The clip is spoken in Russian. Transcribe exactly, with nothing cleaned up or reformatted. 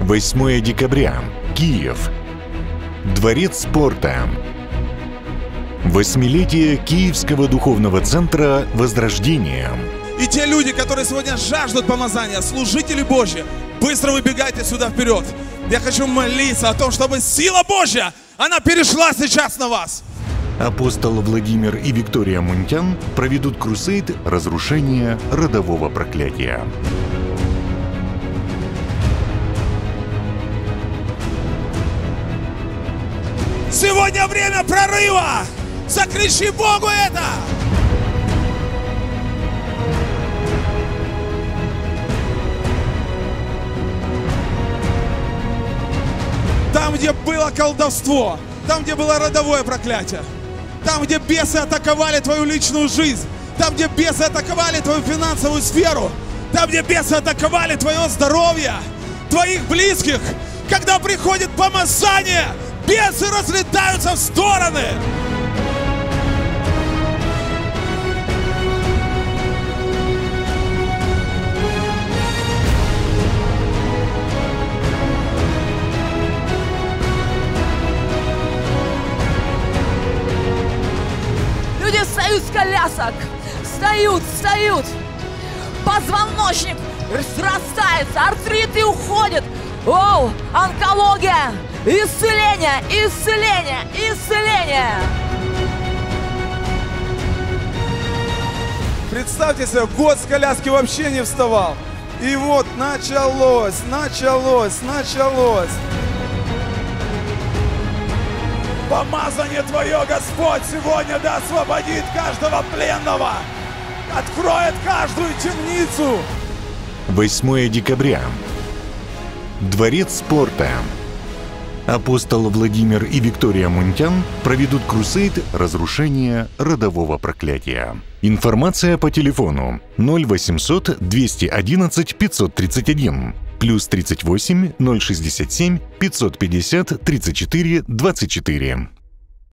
восьмое декабря. Киев. Дворец спорта. Восьмилетие Киевского духовного центра «Возрождение». И те люди, которые сегодня жаждут помазания, служители Божьи, быстро выбегайте сюда вперед. Я хочу молиться о том, чтобы сила Божья, она перешла сейчас на вас. Апостол Владимир и Виктория Мунтян проведут крусейд разрушения родового проклятия. Сегодня время прорыва! Закричи Богу это! Там, где было колдовство, там, где было родовое проклятие, там, где бесы атаковали твою личную жизнь, там, где бесы атаковали твою финансовую сферу, там, где бесы атаковали твое здоровье, твоих близких, когда приходит помазание, бесы разлетаются в стороны. Люди встают с колясок, встают, встают. Позвоночник срастается, артриты уходят. Оу, онкология, исцеление, исцеление, исцеление. Представьте себе, год с коляски вообще не вставал. И вот началось, началось, началось. Помазание Твое, Господь, сегодня да освободит каждого пленного, откроет каждую темницу. восьмое декабря. Дворец спорта. Апостол Владимир и Виктория Мунтян проведут крусейд разрушения родового проклятия. Информация по телефону ноль восемьсот двести одиннадцать пятьсот тридцать один, плюс тридцать восемь ноль шестьдесят семь пятьсот пятьдесят тридцать четыре двадцать четыре.